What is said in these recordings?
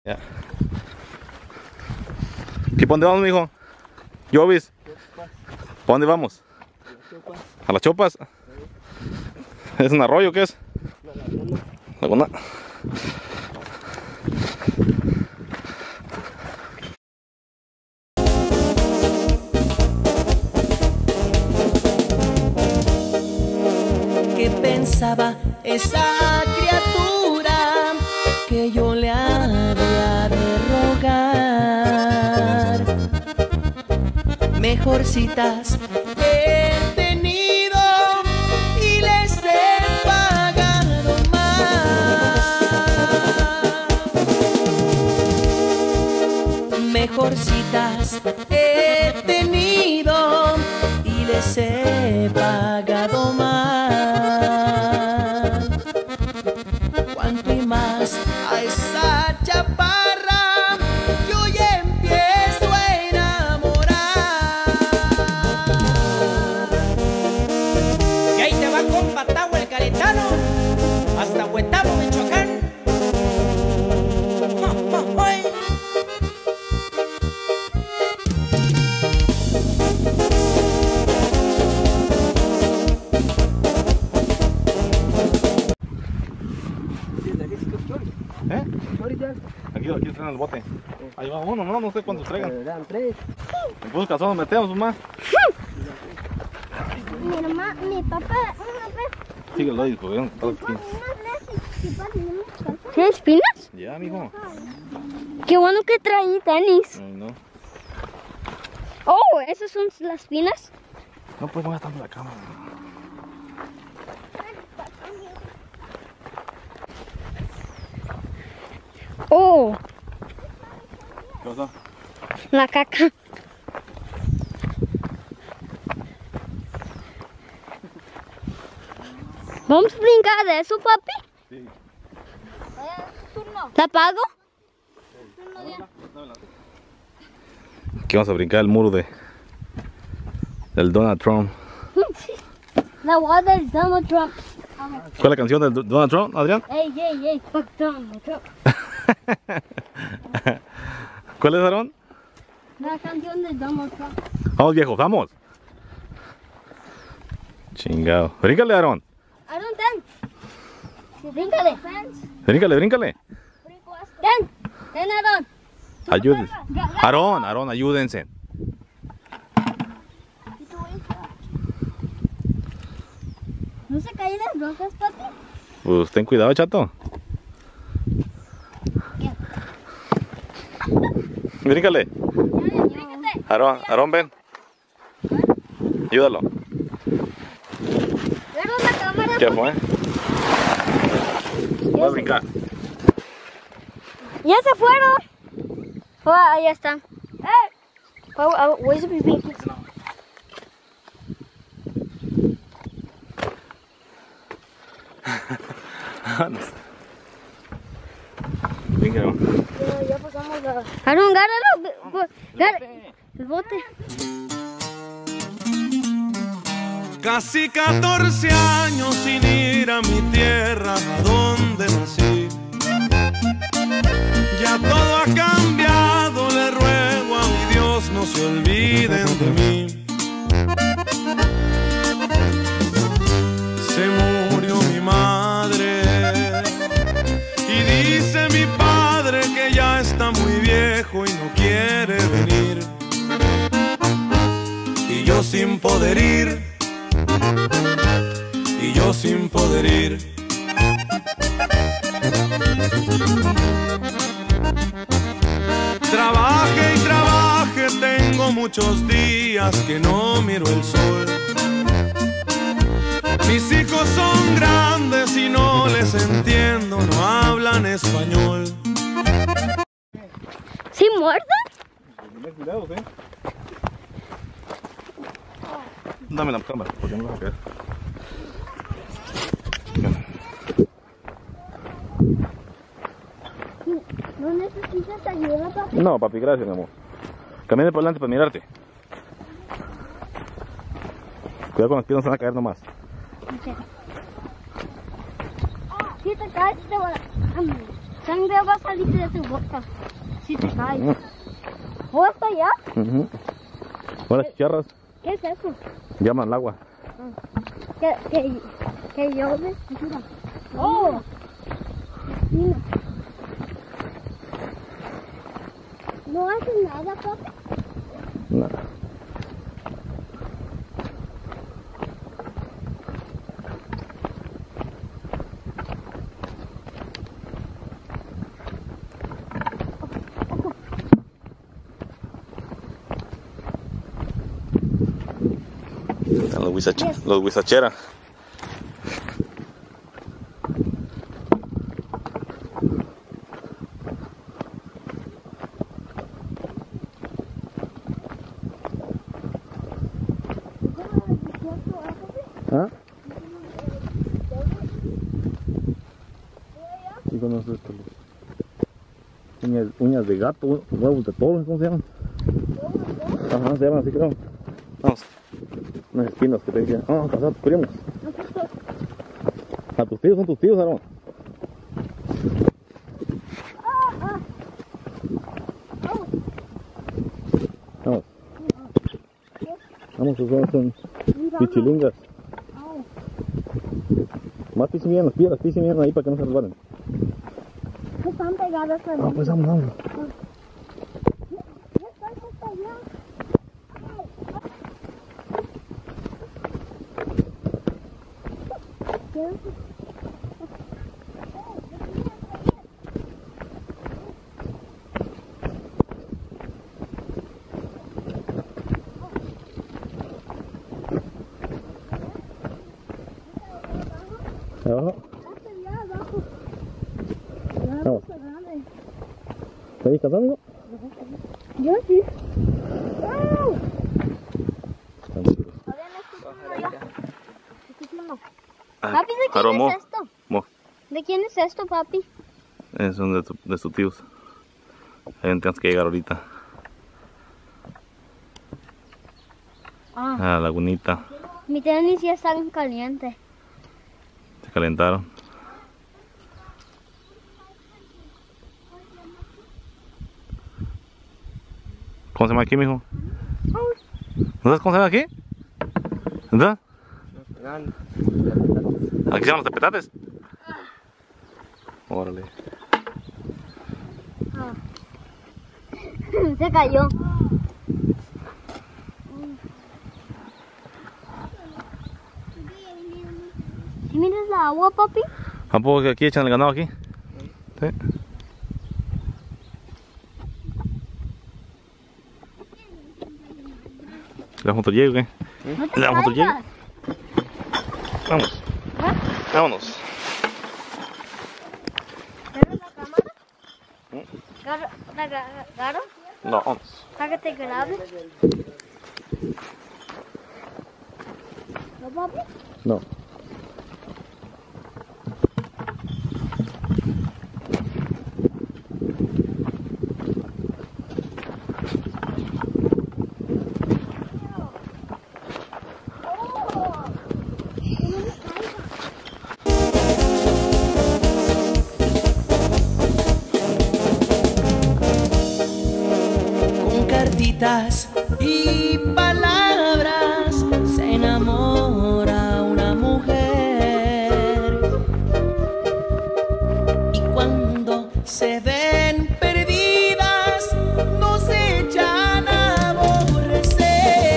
Ya. ¿Y para dónde vamos, mijo? ¿Llovis? ¿Para dónde vamos? ¿A las Chopas? ¿Es un arroyo? ¿Qué es? Laguna. ¿Qué pensaba esa criatura que yo le había de rogar? Mejor citas he tenido y les he pagado más. Mejor citas he tenido y les he pagado más. Cuanto y más a esa chaparra yo ya empiezo a enamorar. Y ahí te va compa Tavo el Caretano hasta Huetamo, Michoacán. ¿Eh? Aquí traen el bote. Ahí va uno, no sé cuántos traigan. Eran 3. En pocos calzones nos metemos más. Mi mamá, mi papá, Sigue el disco, ¿eh? ¿Tiene espinas? Ya, mijo. Qué bueno que traí tenis. Ay, no. Oh, ¿esas son las espinas? No puedes mover tanto la cámara. Oh, ¿Qué pasa? la caca. ¿Vamos a brincar de eso, papi? Sí. ¿La pago? Aquí vamos a brincar el muro del Donald Trump. La guarda del Donald Trump. ¿Cuál es la canción del Donald Trump, Adrián? Ey, ey, ey, fuck Donald Trump. ¿Cuál es, Aarón? La canción del Donald Trump. Vamos, viejos, vamos. Chingado. Bríncale, Aarón. Aaron, ten. Bríncale. Bríncale, bríncale. Ten, Aaron. Ayúdense. Aarón, ayúdense. ¿No se caen las rocas, papi? Pues ten cuidado, chato. Bríncale. Bríncate. Aarón, ven. Ayúdalo. Agarra la cámara. ¿Qué fue? Voy a brincar. Ya se fueron. Oh, ahí están. Where's the baby? Bríncalo. Ya pasamos la... Aaron, gáralo. El bote. Casi 14 años sin ir a mi tierra, a donde nací. Ya todo ha cambiado, le ruego a mi Dios no se olviden de mí. Se murió mi madre y dice mi padre que ya está muy viejo y no quiere venir. Y yo sin poder ir, y yo sin poder ir. Trabaje y trabaje, tengo muchos días que no miro el sol. Mis hijos son grandes y no les entiendo, no hablan español. ¿Sí muerda? Ten cuidado, ¿sí? Dame la cámara, porque no vas a caer. ¿No necesitas ayuda, papi? No, papi, gracias, mi amor. Camina por delante para mirarte. Cuidado con las piernas, se van a caer nomás. Si te caes, te voy a... Sangre va a salir de tu boca. Si te caes. ¿O está allá? Hola, chicharras. ¿Qué es eso? Llaman al agua. Que llove. Mira. Oh. Mira. ¿No hace nada, papá? Nada. Están los huizacheras. ¿Ah? ¿Y conoces esto? Uñas de gato, huevos de toro, ¿cómo se llaman? Ajá, se llaman así, creo. Vamos. Unas espinas que te decían, vamos a pasar a tus primos. A tus tíos, son tus tíos, Aarón. Vamos. Vamos, son pichilingas. Más pisen bien las piedras, pisen bien ahí para que no se resbalen. Están pegadas a mí. Ah, pues vamos. Abajo. Vamos. ¿Estás ahí casado, amigo? Yo sí. Papi, ¿de quién es esto? ¿De quién es esto, papi? Son de tus tíos. Ahí tienes que llegar ahorita. A la lagunita. Mi tenis ya está caliente. Se calentaron. ¿Cómo se llama aquí, mijo? ¿No sabes cómo se llama aquí? ¿Verdad? ¿Aquí se llaman los tepetates? Órale. Se cayó. ¿Sí miras la agua, papi? ¿A poco que aquí echan el ganado aquí? Sí. ¿Le damos otro llegue o qué? No te ¿Le damos otro llegue? caigas. Vamos. Vámonos. ¿Ves la cámara? ¿Garo? No, vamos. ¿Para que te grabe? ¿No, papi? No. Con cartitas y palabras se enamora una mujer, y cuando se ven perdidas nos echan a aborrecer.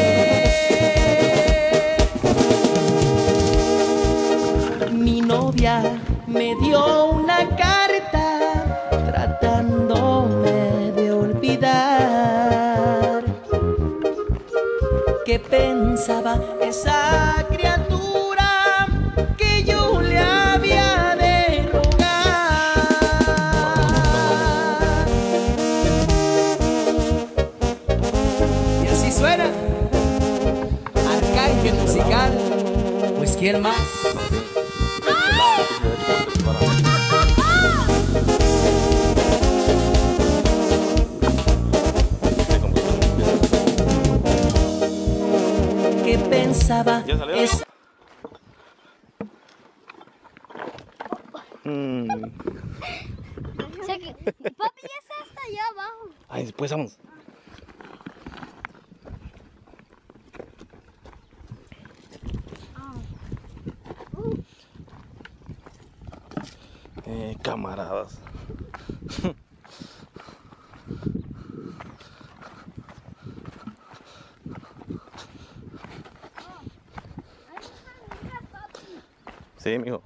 Mi novia me dio una carta tratándome de olvidar. ¿Qué pensaba esa criatura que yo le había de rogar? Y así suena Arcángel Musical, pues ¿quién más? ¿Qué pensaba ¿Ya salió? esa? Se Ay, después vamos. Camaradas. Sí, mijo.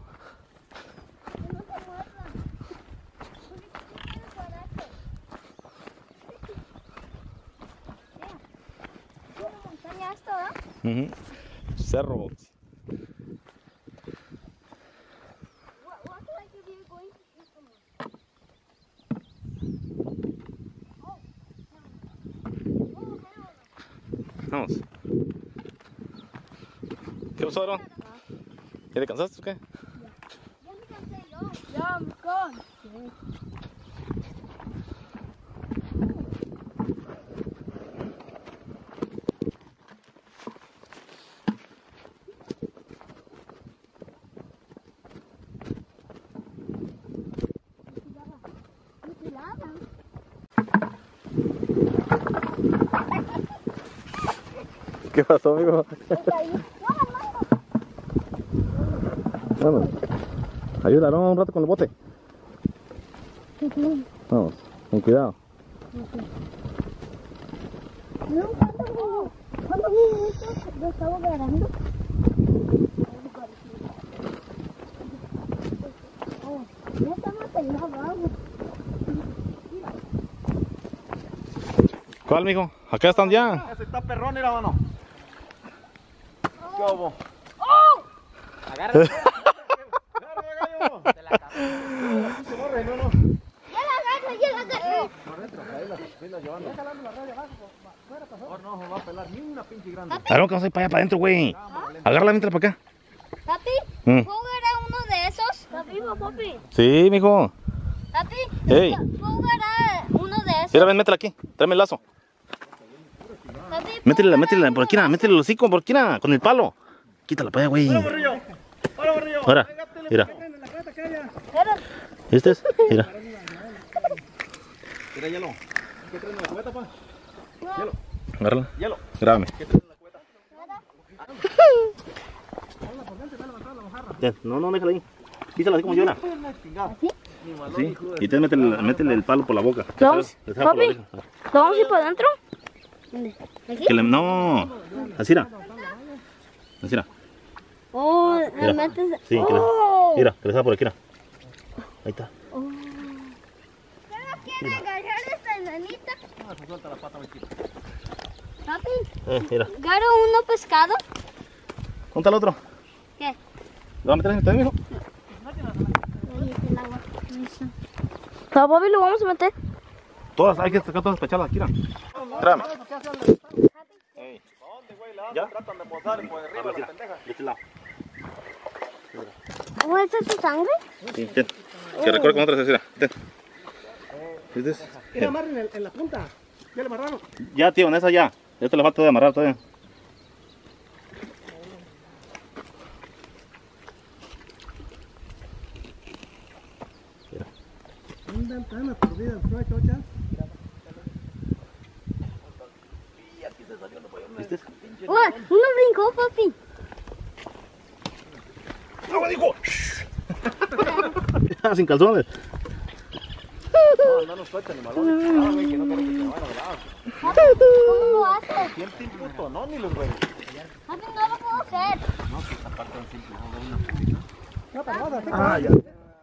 Cerro. Vamos. ¿Qué pasó, Aaron? ¿Ya te cansaste o qué? Ya me cansé yo. Ya me cansé. ¿Qué pasó, amigo? Vamos. Ayúdalo un rato con el bote. Vamos, con cuidado. ¿Cuándo lo estaba grabando? Ya estamos en la agua. ¿Cuál, mijo? Acá están ya. Ese está perrón, mira, mano. ¿Qué hubo? Agárrate. ¡Agárrate, gallo! De la cabeza. Se borre, no, no. Ya la agarro. Ahí la llevando. Déjala la radio abajo. Oh, no, no va a pelar ni una pinche grande. Claro que vamos a ir para allá, para adentro, güey. Agárrala mientras para acá. Papi, Mm. ¿puedo agarrar uno de esos? Papi. Sí, mijo. Papi, Hey. ¿puedo agarrar uno de esos? Mira, ven, métela aquí. Tráeme el lazo. Papi, Métela por aquí, métele el hocico por aquí, con el palo. Quítala para allá, güey. ¡Hola, borrillo! ¡Hola, borrillo! Ahora, mira. ¿Este es? Mira. Mira, hielo. ¿Qué traen en la cubeta, pa? Agárrala. Hielo. Grábame. No, déjala ahí. Quítala así como llora. Sí. Y te métele el palo por la boca. Vamos, Le sale por la papi. oreja. ¿Lo vamos a ir para adentro? ¿Aquí? No. Así era. Así era. Oh, Mira. le metes... Sí, Oh. mira, que le sale por aquí. Mira. Ahí está. ¿Quiere agarrar esta enanita? Suelta la pata, chiquita. Papi, Mira. ¿agarro uno pescado? ¿Dónde está el otro? ¿Qué? ¿Lo vas a meter en el mijo? Ahí está el agua. No, papi, lo vamos a meter. Todas, hay que sacar todas pechadas aquí, mira. Tráeme. ¿Ya? Tratan de posar y por arriba la pendeja. De este lado. ¿Cómo es su sangre? Sí, ten. Que recorre con otra cesera. Ten. ¿Viste? Mira, amarren en la punta. Ya le amarraron. Ya, tío, en esa ya. Ya te la falta de amarrar todavía. Andan tan aturdidas, chochas. ¿Viste? Uno brincó, papi. ¡Agua, dijo! Sin calzones. No nos sueltan ni malones. Güey, que no quieren que se vayan a volar. Papi, ¿cómo lo haces? ¿Quién te imputo? No, ni los güeyes. Papi, no lo puedo hacer. Ah, ya.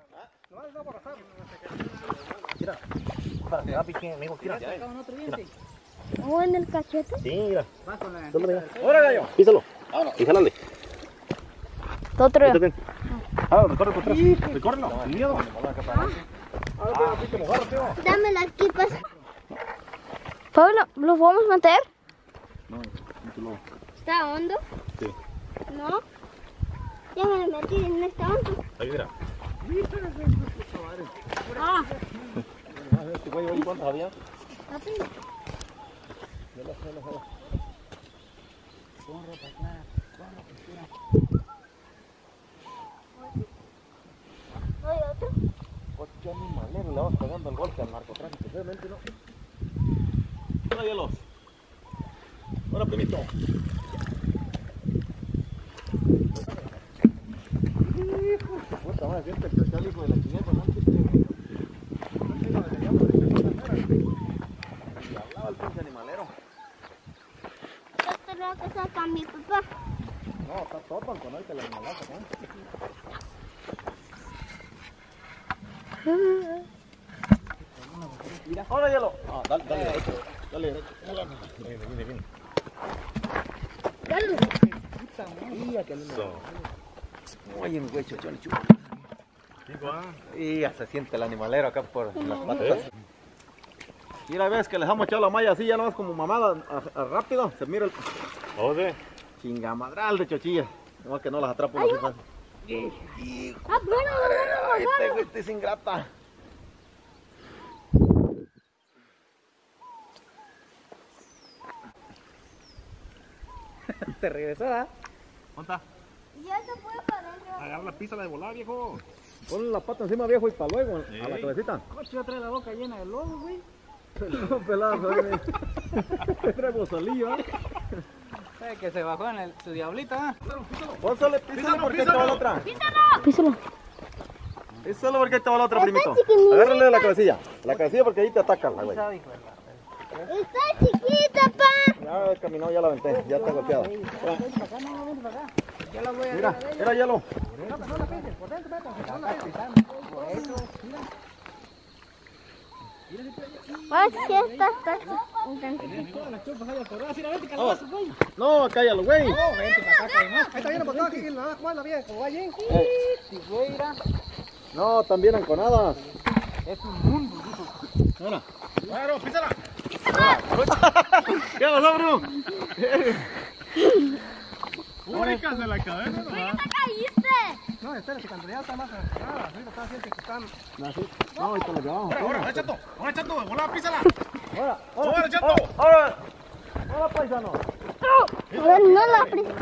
Para que va pique, amigo, mira. ¿O en el cachete? Sí, mira. ¡Ahora, gallo! Písalo. Y jálale. Otro. Recorre por atrás. Recórrelo. Sin miedo. Dame las quipas. Pablo, ¿lo podemos meter? No, no. ¿Está hondo? Sí. ¿No? Ya me lo metí en este hondo. Ahí, mira. Ah, Este güey, ¿hoy cuántos había? papi. ¿No hay otro? Pues qué animalero le vamos pegando el golpe al narcotráfico, realmente no. Ahora, hielos. Ahora, primito. Hijo de puta madre, siempre el chochal, hijo de la chingada, ¿no? Y hablaba el pinche animalero. Esto es lo que saca mi papá. No, está todo con ahorita el animalazo, ¿no? Mira, ahora hielo. Ah, dale, dale derecho. Dale derecho. Viene. Dale. Mira que lindo. Oye, un güey chochón chulo. Y ya se siente el animalero acá por las patas. Mira, ves que les hemos echado la malla así, ya no es como mamada rápido. Se mira el chingamadral de chochillas. No, que no las atrapo así fácil. Ah, bueno. Este güey es ingrata. Se regresó, ¿ah? ¿Dónde está? Ya se fue para adentro. Agarra la pizza de volar, viejo. Ponle la pata encima, viejo, y para luego, a la cabecita. Coche, ya trae la boca llena de lodo, güey. No, pelado, trae bozalillo, ¿eh? Sabe que se bajó en su diablito, ¿ah? Pónsale, písalo porque ahí te va la otra. Písalo. Písalo porque ahí te va la otra, primito. Agárrale la cabecilla. La cabecilla porque ahí te ataca la güey. Sabe, hijo de la- Está chiquita, pa. Ya caminó, ya la aventé, ya está golpeada. Ven para acá, no, ven para acá. Ya la voy a Mira, era hielo. No la pises, por dentro, vete, no la pises. Por eso, mira. Pues sí, está. Todas las chupas hay atoradas. Mira, vete, calabazo, güey. No, cállalo, güey. No, vente para acá, caimán. Ahí está bien, botón, aquí, la Juan, la bien, como va allí. Si fuera, No, también enconadas. es un mundo, dijo. Ahora. Claro, písala. ¿Qué pasó, bro? Ubicas de la cabeza, ¿no? ¿Por qué te caíste? No, espérate, cuando ya está más agarrada, ahorita está haciendo que están... No, ahorita lo llevamos. Ahora, chato, volá, písala. Ahora, Ahora, chato. ahora. Ahora, paisano. A ver, no la prisa.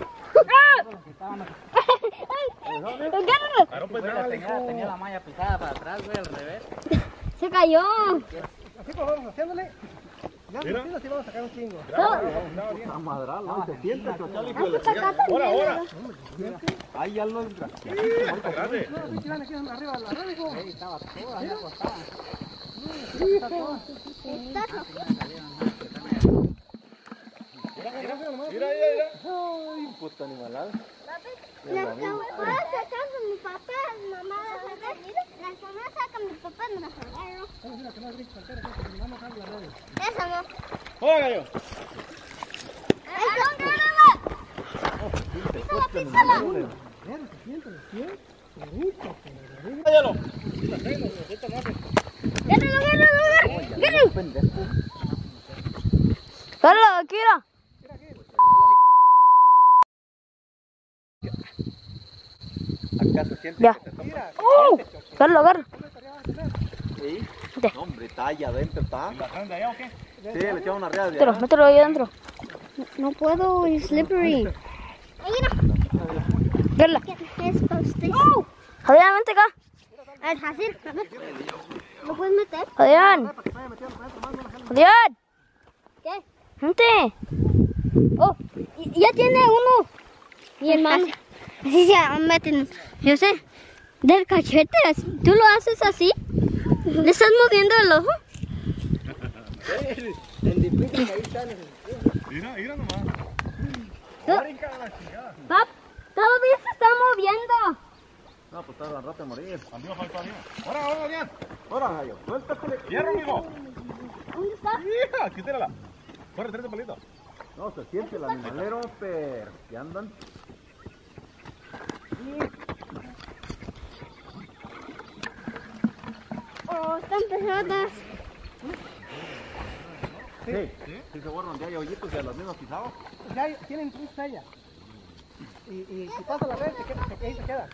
Agárralo. Tenía la malla pisada para atrás, güey, al revés. Se cayó. Así pues vamos haciéndole. Ya me así vamos a sacar un chingo. La madral, ¿no? Se siente el chochal, hijo de la chingada. Ahora. Ahí ya lo entra. Grande. No, sí, aquí arriba, la red, hijo. Sí, estaba toda ahí acostada. Mira. Ay, puta animalada. Las caguamas sacan mi papá, mamá las agarra. Las mamás sacan mi papá, no las agarro. Esa no. ¡Oh, gallo! Písala. ¡Cállalo! Agárralo, Akira. Acá se siente. Ya. Agárralo. Sí. ¿Qué? Hombre, está allá adentro, está. ¿La traen de allá o qué? Sí, le echamos una riada de allá. Mételo ahí adentro. No puedo, es slippery. Agárrala. Adrián, vente acá. A ver. ¿Lo puedes meter? Adrián. Adrián. ¿Qué? Vente. Oh, ya tiene uno. Y el más. Así se meten. Yo sé. Del cachete. Tú lo haces así. ¿Le estás moviendo el ojo? Mira nomás. Pap, todavía se está moviendo. No, pues está la rata de morir. Amigo, falta arriba. Ahora, Adrián. Ahora, gallo, suéltate. Hierro, amigo. ¿Dónde está? Hija, quítala. Corre, trae ese palito. No, se siente el animalero, pero que andan. Oh, están pesadas. Sí se borran de ahí hoyitos de los mismos pisados. Ya tienen un sella. Y si pasa la red, ahí se queda.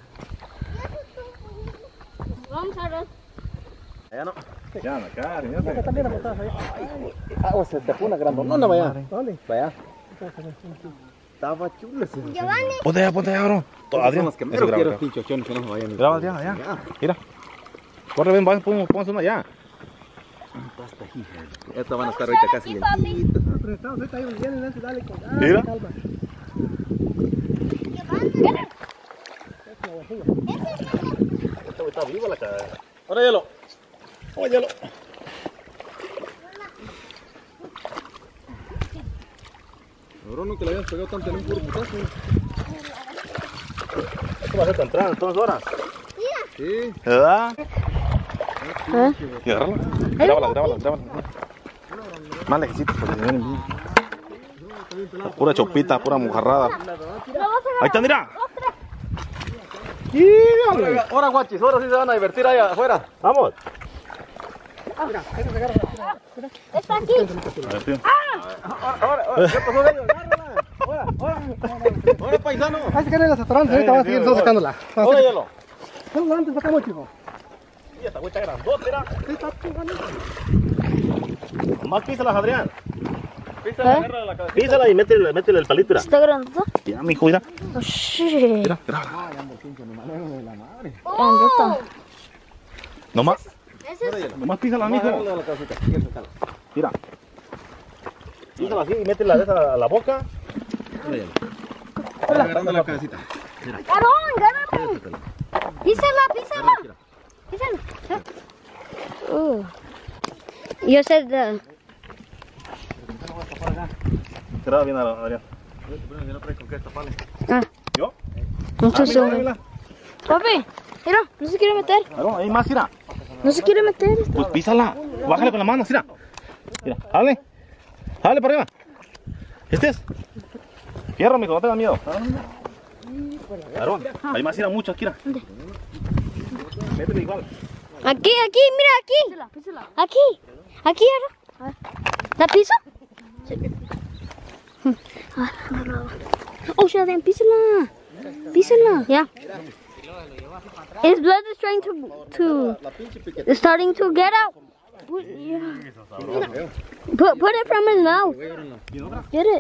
Vamos a ver. Allá no. Ya, acá, Acá también la botadas ahí. Ah, o se te fue una grandonona, vaya. ¿Dónde? Vaya. Estaba chula ese. Giovanni. Ponte allá, bro. Adrián, Adrián, los que eso mero graba quiero acá. pinchochones que no se vayan. Graba allá. Mira. Corre, ven, póngase uno allá. Hasta aquí. Estas van a estar ahorita casi lentitas. Pero estamos ahorita ahí donde vienen, Nancy, dale con Mira. calma. Está viva la cara. Ahora hielo. Oh, hielo. Cabrón, nunca le habías pegado tanto en un puro putazo. Esto va a ser temprano, en 2 horas. Sí. ¿Verdad? Y agárrala. Grábala. Más lejecitos para que se vean bien. Pura chopita, pura mojarrada. Ahí está, mira. Ahora, guachis, ahora sí se van a divertir allá afuera. Vamos. Está aquí. A ver, tío. Ahora, ¿qué pasó, gallo? Agárrala. Ahora, paisano. Ahí se quedan las atorantes, ahorita van a seguir todos sacándola. Ahora, hielo. Solo antes sacamos, chico. Y esta güey está grandota, mira. Más písalas, Adrián. Písala y métele el palito, mira. ¿Está grande? Ya, mijo, mira. Oh, shit. Mira, grábala. Grandota. Nomás. Ese es... Nomás písala, mijo. Agárrala la cabecita. Mira. Písala así y métela a la boca. Agarrando la cabecita. Aarón, písala. Yo sé de... Graba bien, Adrián. Ah, ¿Yo? entonces... Mira. Papi, mira, no se quiere meter. Aarón, ahí más, mira. No se quiere meter. Pues písala. Bájale con la mano, mira. Mira, dale. Dale para arriba. Este es. Fierro, mijo, no tengas miedo. Aarón, hay más, mira, mucho aquí, mira. Métele igual. Aquí, mira, aquí. Aquí, Aarón. ¿La piso? Sí. Oh, Sheldon, písala. Yeah. His blood is trying it's starting to get out. Yeah. Put it from his mouth. Get it.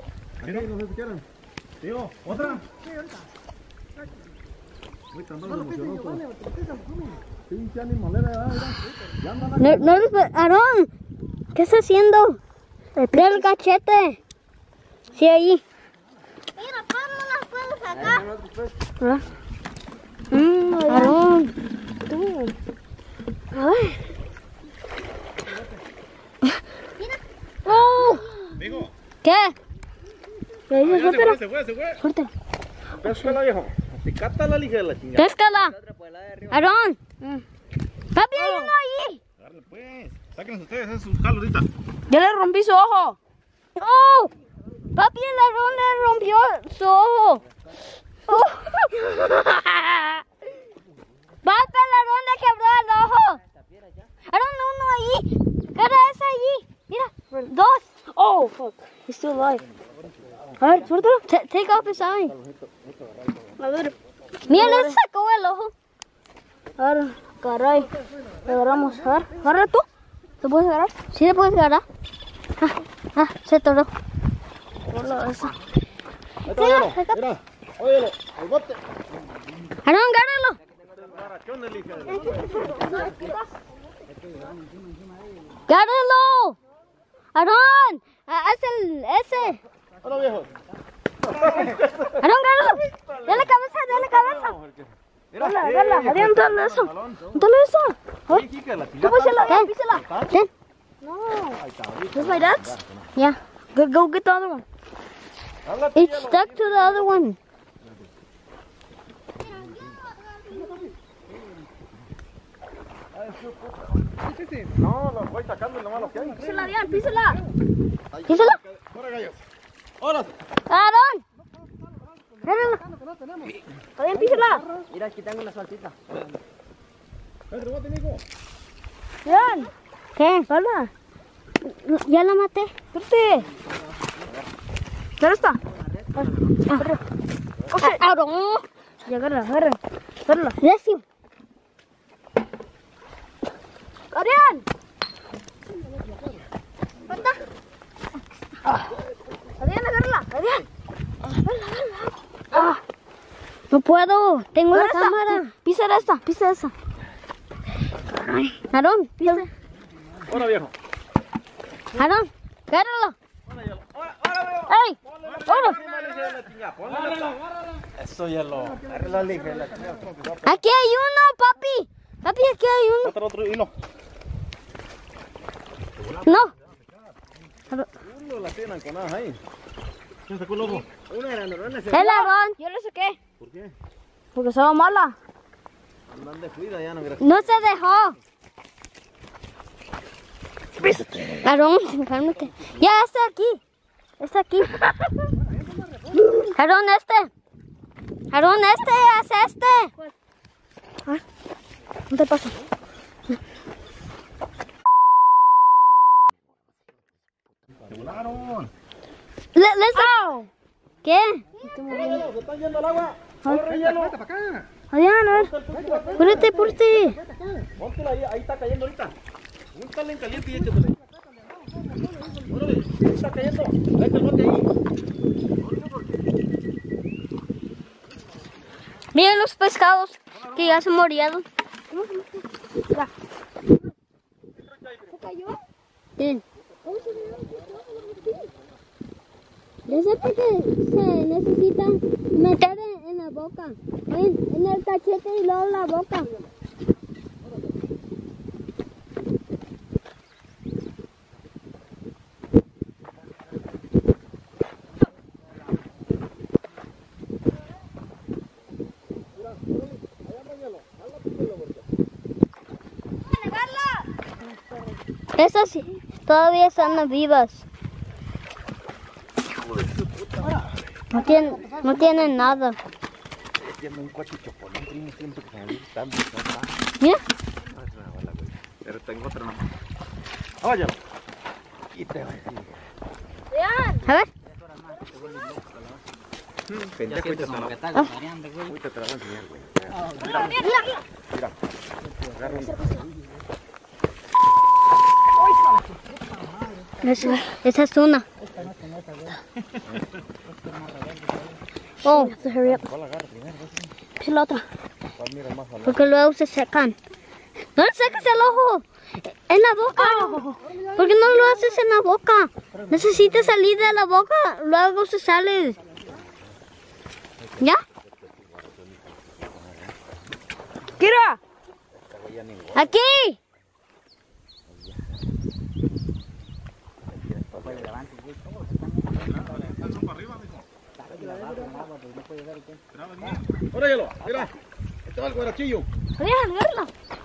Tío, otra. No, Aarón, ¿qué está haciendo? El cachete. Sí, ahí. Mira, ¿cómo las puedo sacar? Aarón, tú. A ver. ¡Oh! Mijo. ¿Qué? ¿Qué dices? Suéltalo. Se fue. Suéltalo. Péscala, viejo. Picata la lija de la chingada. Péscala. Aarón. Papi, hay uno ahí. Dale, pues. Sáquense ustedes, es sus jalos ahorita. Ya le rompí su ojo. ¡Oh! Papi, el Aarón le rompió su ojo. Oh. Papi, el Aarón le quebró el ojo. Aarón, uno allí. Cara esa allí. Mira, 2. Oh, fuck. He's still alive. A ver, suéltalo. Take off his eye. A ver. Mira, le sacó el ojo. A ver, caray. Le agarramos. A ver, agarra tú. ¿Te puedes agarrar? Sí, te puedes agarrar. Se atoró. Hola, eso. Mira, óyelo, el bote. Aarón, agárralo. ¡Agárralo! ¡Aarón! ¡Haz ese! Hola, viejo. ¡Aarón, agárralo! ¡Dale cabeza! Agárrala. Adrián, dale eso. Dale eso. ¿Qué písala? Ten. No. This my dad's? Yeah. Go get the other one. It's stuck to the other one. No, los voy sacando nomás lo que hay. Písala, Adrián, písala. Ahora, gallo. Ahora. ¡Aarón! Agárrala. Adrián, písala. Mira, aquí tengo una salsita. Adrián. ¿Qué? Hola. Ya la maté. Espérate. ¿Dónde está? Aarón. Ya agárrala. Recio. Adrián. ¿Dónde está? Adrián, agárrala. Adrián. No puedo. Tengo la cámara. Pisa esta. Aarón, pisa. Ahora, viejo. Aarón, agárralo. ¡Ey! ¡Oro! Eso ya lo. Aquí hay uno, papi. Papi, aquí hay uno. Otro hilo. No. No la tienen con nada ahí. ¿Quién sacó el ojo? El Aarón. Yo lo saqué. ¿Por qué? Porque estaba mala. Andan de cuida ya, no gracias. No se dejó. Aarón, cálmate. Ya, está aquí. Está aquí. Aarón, Aarón, haz este. Ah, no te pasa. ¡Se volaron! ¿Qué? Se está yendo el agua. Corre, hielo. Vete para acá. Adrián, a ver. Púrate. Póntela ahí está cayendo ahorita. Búscala en caliente y échatela. Órale, ahí está cayendo. Vete el bote ahí. Miren los pescados que ya se murieron. ¿Se cayó? Sí. Yo sé que se necesita meter en la boca, en el cachete y luego la boca. Esas sí, todavía están vivas. No tienen nada. Tiene un cuacho chopolín, primo, siento que se me está. Mira. Pero tengo otra nomás. Óyalo. Y te va a decir. A ver. Pendejo, ahorita te la voy a enseñar, güey. Mira. Agarra Esa es una. Oh, hurry up. Es la otra. Porque luego se secan. No le saques el ojo. En la boca. ¿Por qué no lo haces en la boca? Necesitas salir de la boca. Luego se sale. ¿Ya? ¡Kira! ¡Aquí! Órale, mira. Este va el guarachillo. Mira.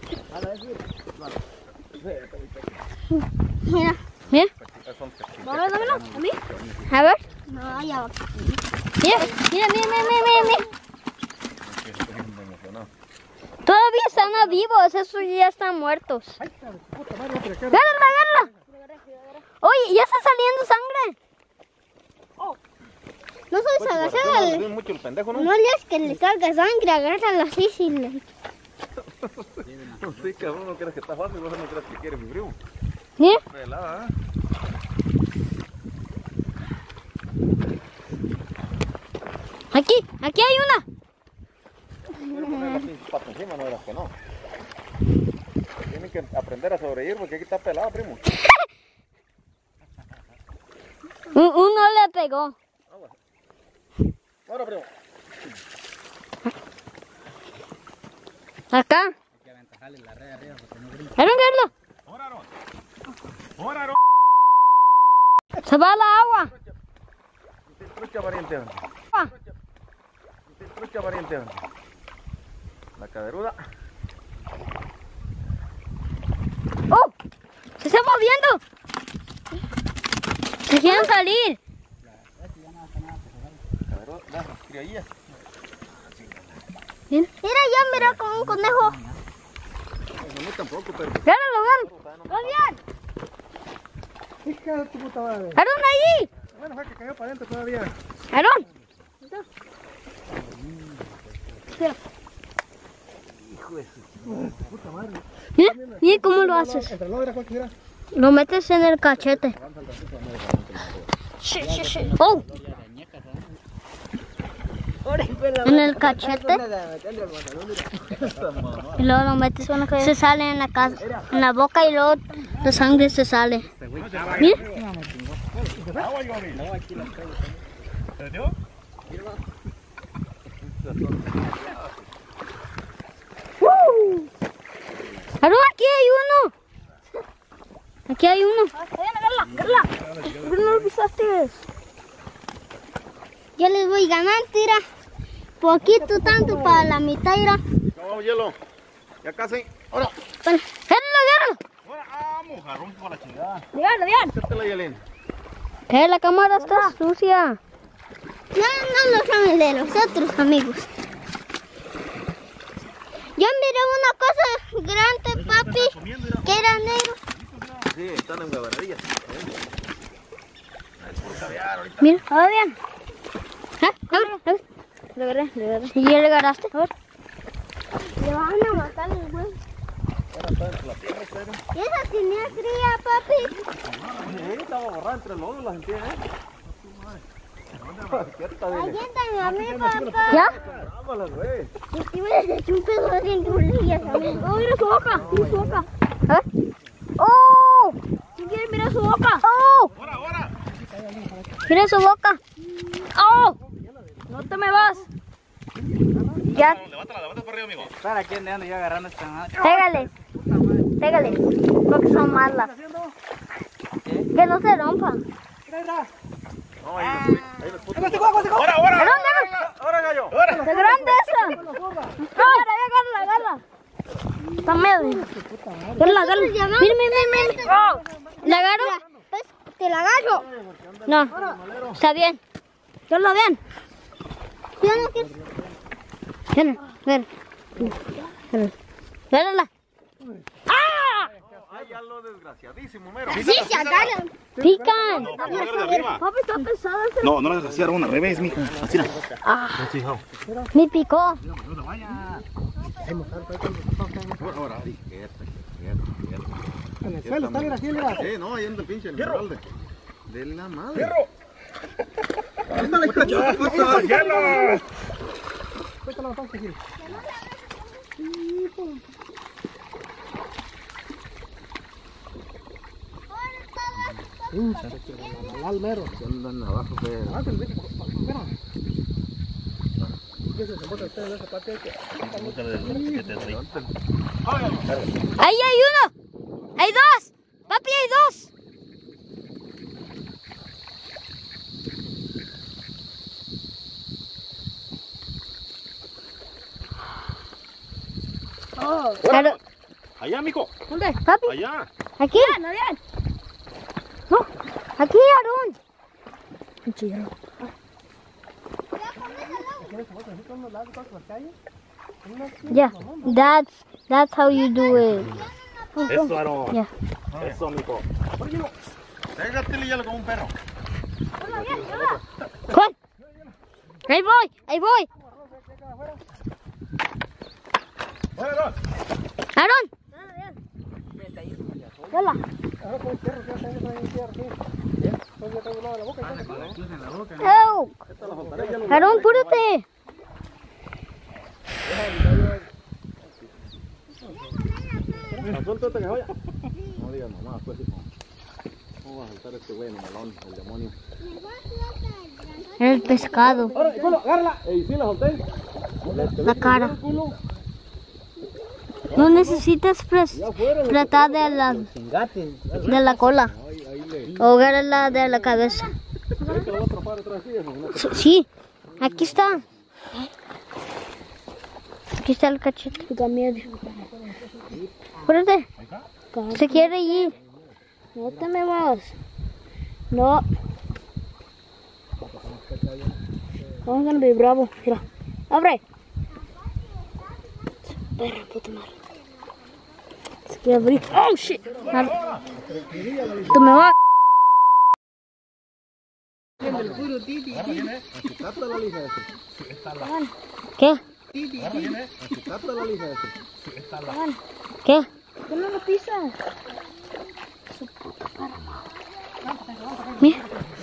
Mira. Dámelo. ¿A mí? A ver. No, ya va. Mira. Todavía están vivos, esos ya están muertos. Agárrala. Oye, ya está saliendo sangre. No soy salga. Mucho el pendejo, ¿no? No lees que le salga sangre, agárrala así sin. Sí, cabrón, no creas que está fácil, vos no creas que quiere mi primo. Mira. Pelada, Aquí hay una. Quiero poner las pinches patas encima, no verás que no. Tienen que aprender a sobrevivir porque aquí está pelado, primo. Uno le pegó. Ahora, primo. Acá. Agárralo. ¡Óralo! Se va la agua. Trucha variante. Trucha variante. La caderuda. ¡Oh! ¡Se está moviendo! ¡Se quieren salir! Caderuda, criolla. Mira con un conejo. No, tampoco, pero. ¡Gánalo! Hija de tu puta madre. ¡Aarón, ahí! Bueno, fue que cayó para adentro todavía. ¡Aarón! Hijo de su puta madre. Mira cómo lo haces. Entre logra cualquiera. Lo metes en el cachete. ¡Oh! En el cachete. Y luego lo metes, se sale en la boca y luego la sangre se sale. Mira. ¿Te dio? Aarón, aquí hay uno. Aquí hay uno. Agarla. ¿Por qué no lo pisaste? Ya les voy ganando, tira. Poquito tanto para la mitad, tira. Vamos, hielo. Ya casi. Ahora. Agárralo. Ahora, vamos, Aarón, por la chingada. Bien. Acéptala, Yelén. La cámara está sucia. No lo saben de los otros amigos. Yo miré una cosa grande, papi, que era negro. Sí, están en guabarrillas. Mira, va bien. A ver. Le agarré. ¿Y ya le agarraste? A ver. Le van a matar el güey. ¿Y esa tenía cría, papi? Sí, estaba borrada entre los la gente, Ayéntame a mí, papá. ¿Ya? Vámonos, güey. Y me les eché un pedo de cinturillas, amigo. Oh, mira su boca. A ver. ¡Oh! Si quieres, mira su boca. ¡Oh! Ahora. Mira su boca. ¡Oh! No te me vas. Ya. Levántala para arriba, amigo. ¿Para quién ando yo agarrando esta madre? Pégale. Porque son malas. Que no se rompan. No, ahí los putos. Ahora. Ahora, gallo. ¡Qué grande esa! Agarra. Está medio. Agarra. Mira. ¿La agarro? Pues, te la agarro. No, está bien. Yo lo vean. Agárrala. ¡Ah! Ay, ya lo desgraciadísimo, mero. Sí, se agarran. Pican. No, papi, agarra de arriba. Papi, está pesado ese. No le hagas así, Aarón, al revés, mija. Así, no. Así, hijo. Me picó. Ahora, ahí. En el suelo, está bien aquí, mira. No, ahí anda el pinche animal de la madre. ¡Fierro! Cuéntale la panza, Gil. Al mero. Andan abajo, pero. Ahí hay uno. Hay dos. Papi, hay dos. Claro. Allá, mijo. ¿Dónde? Papi. Allá. Aquí. No, aquí, Aarón. Yeah, that's how you do it. Eso, Aarón. Yeah. Eso, mijo. Pégate, hielo como un perro. ¿Cuál? Ahí voy. Aarón. Hola. Aarón, apúrate. Suéltate que vaya. No digas mamá, pues hijo. ¿Cómo va a saltar este güey en el melón, el demonio? El pescado. Agárrala. Ey, sí la solté. La cara. No necesitas tratar de la cola. O agárrala de la cabeza. Sí, aquí está. Aquí está el cachete. Espérate. Se quiere ir. No te me muevas. No. Vamos a be bravo. Mira. Abre. Perra, puta madre. Se quiere abrir. Oh, shit. Tú me vas. ¿Qué? ¿Qué? ¿Qué no lo pisas? Mira.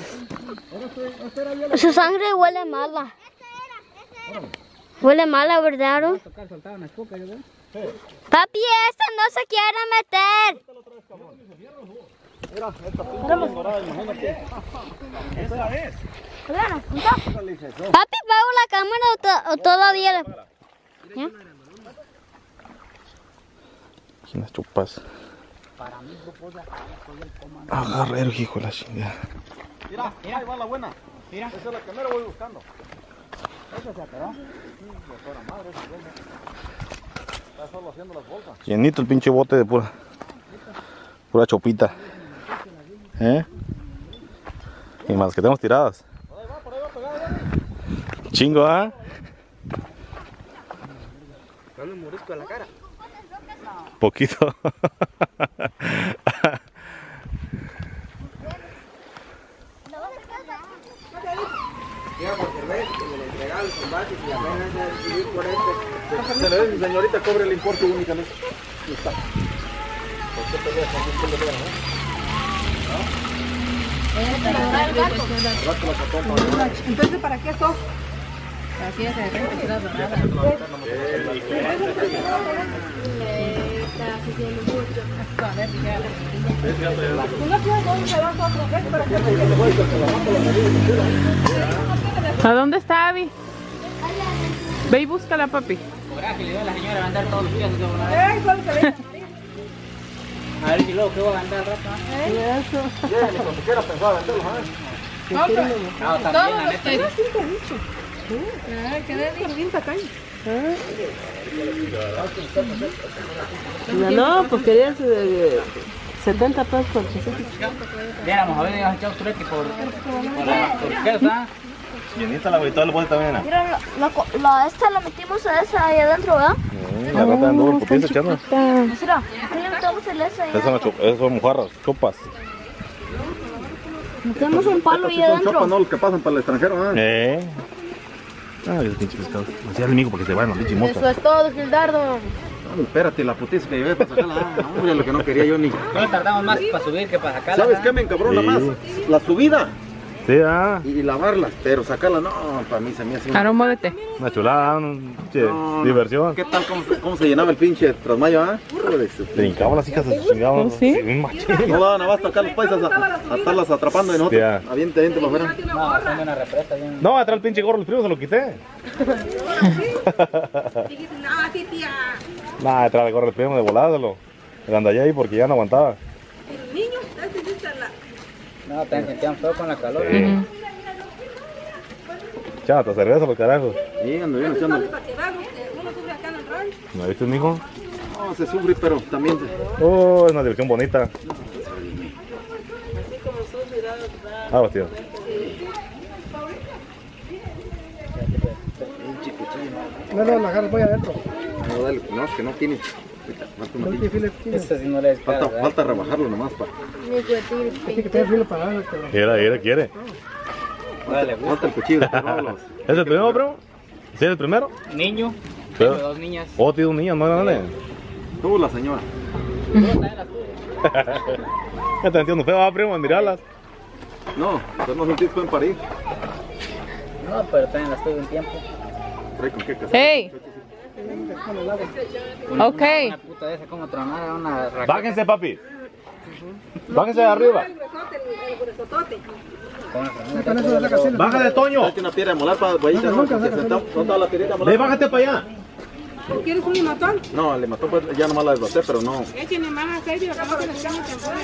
Su sangre huele mala. Huele mala, ¿verdad, Aarón? Papi, esta no se quiere meter. Mira, esta pinche dorada, imagínate. Esa es. Juliana, ¿junta? Papi, ¿pago la cámara o todavía? ¿Ya? Unas chupas. Agarrero, hijo de la chingada. Mira, ahí va la buena. Mira. Esa es la que mero voy buscando. Esa se atoró. Está solo haciendo las bolsas. Llenito el pinche bote de pura chopita. Y más que tenemos tiradas. Chingo, ¿ah? Dale un morisco a la cara. Poquito. Llega porque ves que me le entregaron los combates y apenas de recibir por este. Se le ve, señorita, cobre el importe únicamente. Ahí está. ¿Por qué pelea? ¿Por qué pelea? Entonces, ¿para qué esto? Así es, de repente queda dorada. ¿A dónde está Abby? Ve y búscala, papi. Ahora que le dio a la señora a mandar todos los días. A ver si luego que voy a mandar al rato. Bien, ni cuando quiera pensar venderlos, No, también la neta. No, pues querías 70 pesos por Viéramos a ver, ya echado turete por qué está. Llenita la agüita del bote también. Mira, esta la metimos a esa ahí adentro, ¿verdad? La rata andó por pies echando. Mira, ¿qué le metemos el esa ahí adentro? Esas son mojarras, chupas. Metemos un palo ahí son adentro. chopas, no los que pasan para el extranjero, Ah, el pinche pescado. Así al amigo porque se vayan los pinches motos. Eso es todo, Gildardo. No, espérate, la putiza que llevé para sacarla. Hombre, lo que no quería yo ni. No tardamos más para subir que para sacarla. ¿Sabes qué me encabrona más? La subida Sí, y lavarlas, pero sacarla no, para mí se me hace Ahora muévete. una chulada, un pinche No, diversión. ¿Qué tal? ¿Cómo se llenaba el pinche trasmayo, ah? Brincamos las hijas de su chingado. ¿Sí? Un machín. No daban abasto acá los paisas a estarlas atrapando y nosotros. Ya. Aviente para afuera. No, haciendo una represa bien. No, atrás el pinche gorro, el frío se lo quité. Nah, atrás el gorro, el frío de voládalo. El andallé ahí porque ya no aguantaba. No, te sentían feo con la calor. Sí. Chata, cerveza los carajos. Sí, ando bien echando. ¿No viste, mijo? No, se sufre, pero también. Oh, es una diversión bonita. Ah, tío. No, la agarras, voy adentro. No, dale, no, es que no tiene. Eso sí no le espera. Falta rebajarlo nomás para. Tiene que tener filo para darle, cabrón. Quiere. Falta el cuchillo. ¿Es el primero, primo? ¿Sí es el primero? Niño, Pero- tengo 2 niñas. Oh, tiene un niño más grande. Tú, la señora. Ya te entiendo feo, primo, en mirarlas. No, pero no sentís pueden parir. No, pero también las tuve un tiempo. Trae con qué casar. Hey. Ok. Una puta de esa como tronada, una raqueta. Bájense, papi. Bájense de arriba. Con eso de la casilla. Bájate, Toño. Date una piedra de molar para guayita, ¿no? Que sentamos, no estaba la piedrita de molar. Bájate para allá. ¿Quieres un limatón? No, le mató, pues ya nomás la desbasté, pero no. Échenle más aceite para que no se les queme que afuera.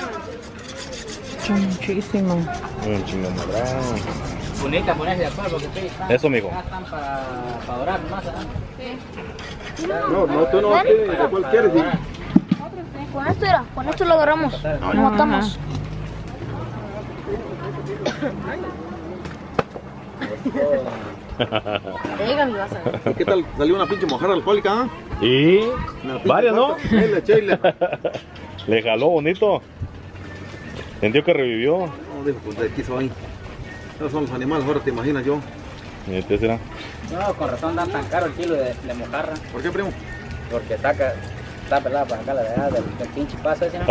Muchísimo. Un chingo madrán. Bonita ponerse de acuerdo porque ustedes están. Eso, mijo. Ya están para dorar nomás, ¿verdad? No, tú no, ¿de cuál quieres? Con esto era, con esto lo agarramos. Lo matamos. ¿Y qué tal? Salió una pinche mojarra alcohólica, ¿ah? Y Una pinche varias, ¿no? falta. Chile, chile. Le jaló bonito. Sintió que revivió. No, dijo, pues de aquí soy. Esos son los animales, ahora te imaginas yo. Y este será. No, con razón dan tan caro el kilo de mojarra. ¿Por qué, primo? Porque está pelada para acá la verdad del pinche paso ese, ¿no?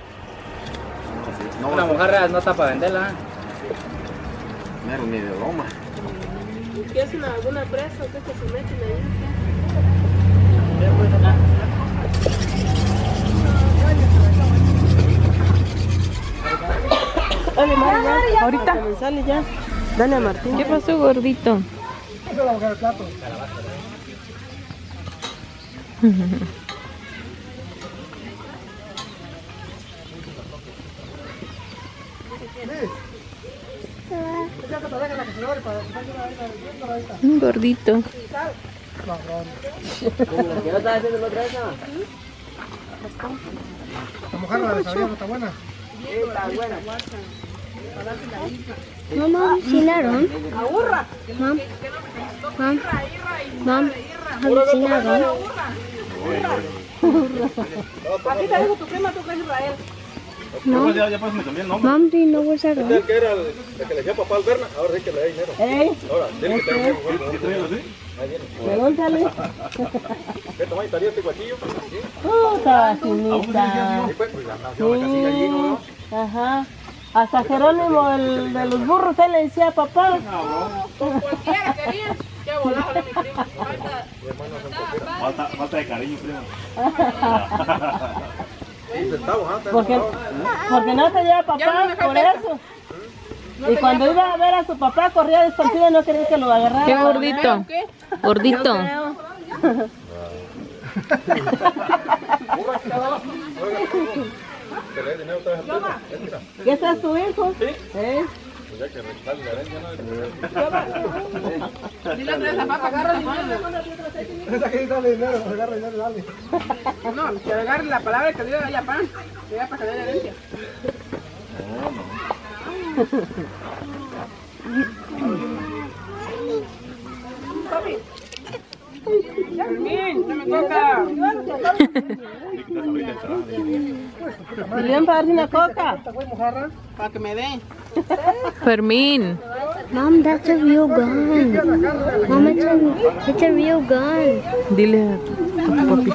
No, Una mojarra no está para venderla. mero, ni de broma. ¿Quieres alguna presa o qué que se meten ahí? Dale, Mari, ya. Ahorita. Que me sale ya. Dale a Martín. ¿Qué pasó, gordito? Eso la mujer del plato. Un gordito. ¿Qué no estás haciendo la otra vez? La mujer la de Sabía no está buena. Está buena. Mom, seen that on? Mom, have you seen that on? Aquí te dijo tu prima, tú que es Israel. No. Ya pues me cambié el nombre. Mom, do you know where's that on? El que era el que le decía papá al Berna, ahora sí que le da dinero. Ahora, dile que te lo llevo. ¿De dónde sale? ¿Qué tamaño estaría este guachillo? Puta, chinita. Sí, pues la casilla allí, ¿no? Ajá. Hasta Jerónimo, el de los burros, él le decía papá. Cualquiera quería. Qué volado de mi primo. Falta de cariño, primo. Porque no tenía papá, por eso. Y cuando iba a ver a su papá, corría descontinuo y no quería que lo agarrara. Qué gordito. Gordito. ¿Qué es tu hijo? Sí. Ya que rescale la herencia, Dile a Teresa, papá, agarra dinero. Esa que dale dinero, agarra dinero, dale. No, que agarre la palabra que diga allá, pan. Que ya para que le dé herencia. Papi. Bien, no me toca. ¿Y le van a dar una coca? Para que me den. Fermín. Mom, that's a real gun. Mom, it's a real gun. Dile a tu papi.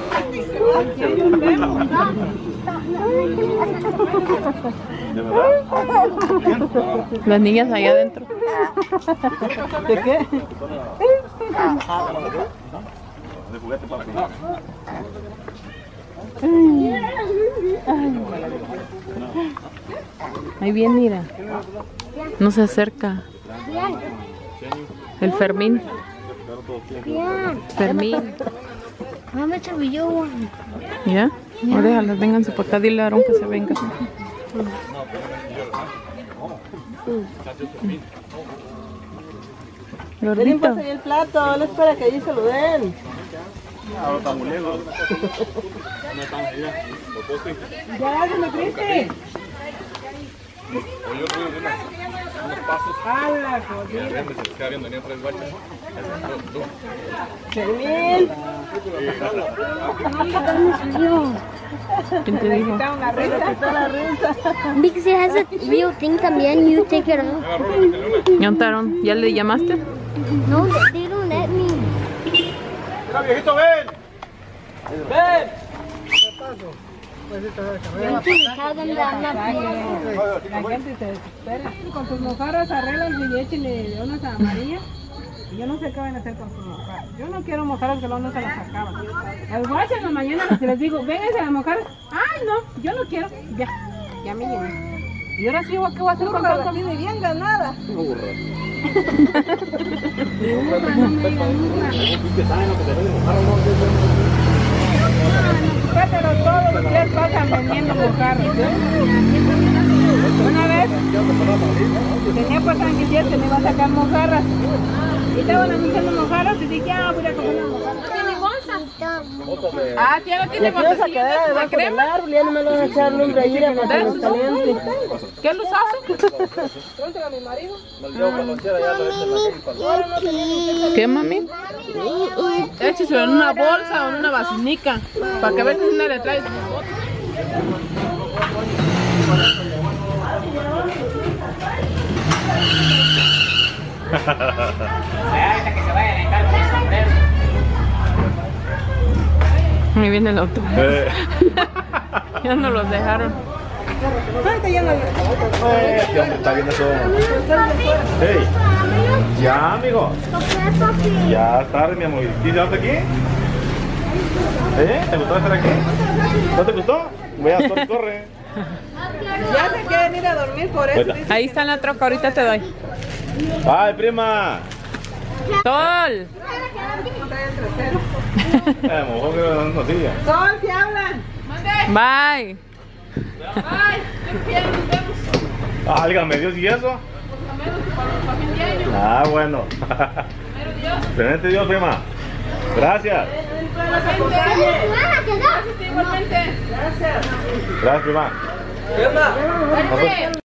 ¿De verdad? Las niñas allá adentro. ¿De qué? De juguete para Ahí viene, mira. No se acerca. El Fermín. Bien. Fermín. Mom, it's a real one. ¿Ya? No, déjalas, vénganse por acá. Dile a Aarón que se venga. Ven, pues Gordito. ahí el plato, él espera que allí se lo den. ahora está muy lejos. Ya, se me triste. Oye, yo tuve unos pasos. ¡Hala, Y al viernes se les queda viendo, venía tres guachas. Fermín. ¿Quién te dijo? La risa. Because it has a real thing también, you take it off. ¿Ya Aarón? ¿Ya le llamaste? No, they don't let me. Mira, viejito, ven. Ven. You can tell them that I'm not playing. La gente se desespera. Con sus mojarras arreglan y échenle unas amarillas. Y yo no sé qué van a hacer con sus mojarras. Yo no quiero mojarras que luego no se las acaban. Las guachas en la mañana si les digo, vénganse a las mojarras. Ay, no, yo no quiero. Ya me llevé. Y ahora sí, ¿qué voy a hacer con tanta vida y bien ganada? Pero todos los días pasan vendiendo mojarras. Una vez tenía pues tranquilidad que me iba a sacar mojarras. Y estaban anunciando mojarras y dije, ah, voy a comer una mojarra. Ah, ya no tiene Vamos a quedar debajo del árbol, ya no me lo vas a echar lumbre ahí para que nos caliente. ¿Qué los hace? Pregúntale a mi marido. ¿Qué, mami? Écheselo en una bolsa o en una basinica. Para que veas si no le traes. Ahí viene el auto. Ya no los dejaron. Este hombre está viendo todo. Hey, ya, amigo. Ya es tarde, mi amor. ¿Quieres llevarte aquí? ¿Te gustó estar aquí? ¿No te gustó? Voy a corre. Ya se quieren ir a dormir por eso. Ahí está en la troca, ahorita te doy. ¡Ay, prima! ¡Sol! Mejor que no siga. Sol, ¿qué hablan? Bye. Álgame Dios, ¿y eso? Ah, bueno. Excelente Dios, prima. Gracias. Igualmente. Gracias, prima. ¿Qué onda?